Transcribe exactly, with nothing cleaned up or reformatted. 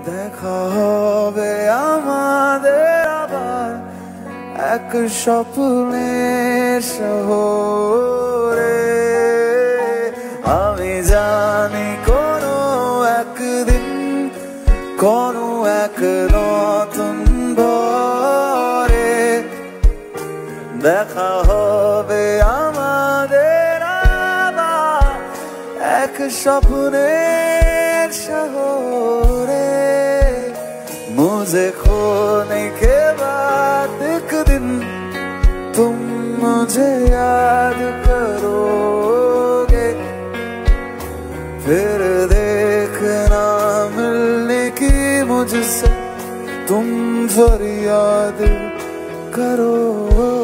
দেখা হবে আমাদের আবার এক স্বপ্নের শহরে। আমি জানি কোনো একদিন কোনো এক নতুন ভোরে দেখা হবে আমাদের আবার এক স্বপ্নের শহরে। मुझे खोने के बाद एक दिन तुम मुझे याद करोगे, फिर देखना मिलने की मुझसे तुम फरियाद करो।